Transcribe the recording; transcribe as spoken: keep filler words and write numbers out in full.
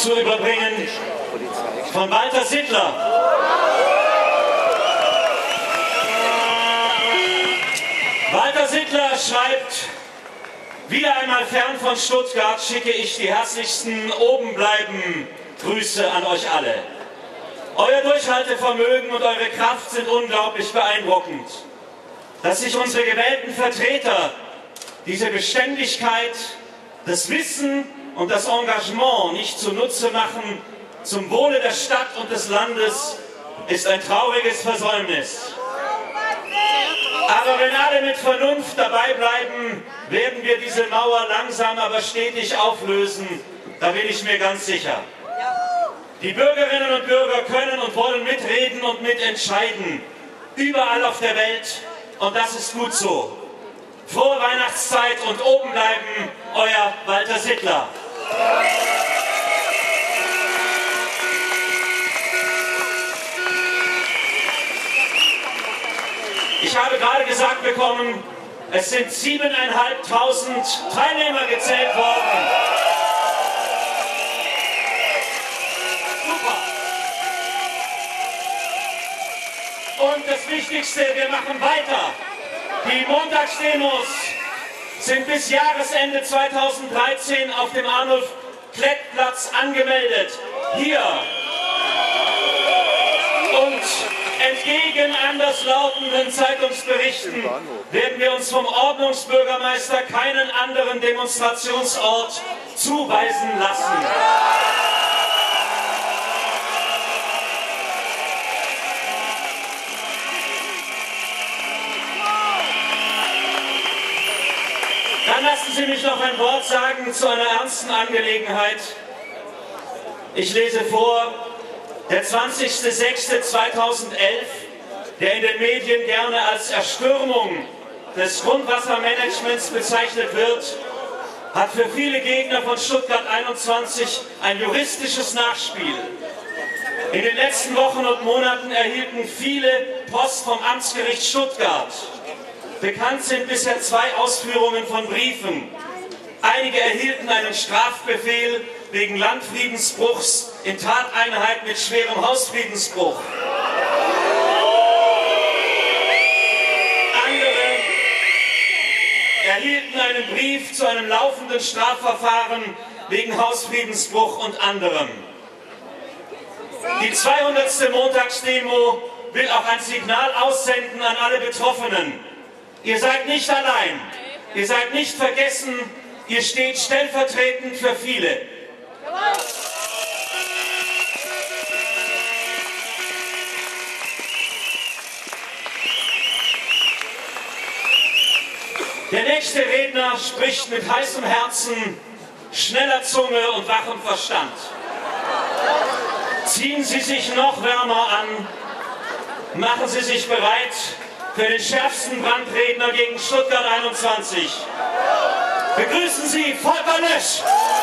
zu überbringen von Walter Sittler. Walter Sittler schreibt: Wieder einmal fern von Stuttgart schicke ich die herzlichsten obenbleiben Grüße an euch alle. Euer Durchhaltevermögen und eure Kraft sind unglaublich beeindruckend. Dass sich unsere gewählten Vertreter diese Beständigkeit, das Wissen und das Engagement nicht zunutze machen, zum Wohle der Stadt und des Landes, ist ein trauriges Versäumnis. Aber wenn alle mit Vernunft dabei bleiben, werden wir diese Mauer langsam aber stetig auflösen, da bin ich mir ganz sicher. Die Bürgerinnen und Bürger können und wollen mitreden und mitentscheiden, überall auf der Welt, und das ist gut so. Frohe Weihnachtszeit und oben bleiben, euer Walter Sittler. Ich habe gerade gesagt bekommen, es sind siebeneinhalbtausend Teilnehmer gezählt worden. Super. Und das Wichtigste, wir machen weiter. Die Montagsdemos sind bis Jahresende zweitausenddreizehn auf dem Arnulf-Klett-Platz angemeldet. Hier. Und entgegen anderslautenden Zeitungsberichten werden wir uns vom Ordnungsbürgermeister keinen anderen Demonstrationsort zuweisen lassen. Dann lassen Sie mich noch ein Wort sagen zu einer ernsten Angelegenheit. Ich lese vor: Der zwanzigster sechster zweitausendelf, der in den Medien gerne als Erstürmung des Grundwassermanagements bezeichnet wird, hat für viele Gegner von Stuttgart einundzwanzig ein juristisches Nachspiel. In den letzten Wochen und Monaten erhielten viele Post vom Amtsgericht Stuttgart. Bekannt sind bisher zwei Ausführungen von Briefen. Einige erhielten einen Strafbefehl wegen Landfriedensbruchs in Tateinheit mit schwerem Hausfriedensbruch. Andere erhielten einen Brief zu einem laufenden Strafverfahren wegen Hausfriedensbruch und anderem. Die zweihundertste Montagsdemo will auch ein Signal aussenden an alle Betroffenen. Ihr seid nicht allein, ihr seid nicht vergessen, ihr steht stellvertretend für viele. Der nächste Redner spricht mit heißem Herzen, schneller Zunge und wachem Verstand. Ziehen Sie sich noch wärmer an, machen Sie sich bereit für den schärfsten Brandredner gegen Stuttgart einundzwanzig. Begrüßen Sie Volker Lösch!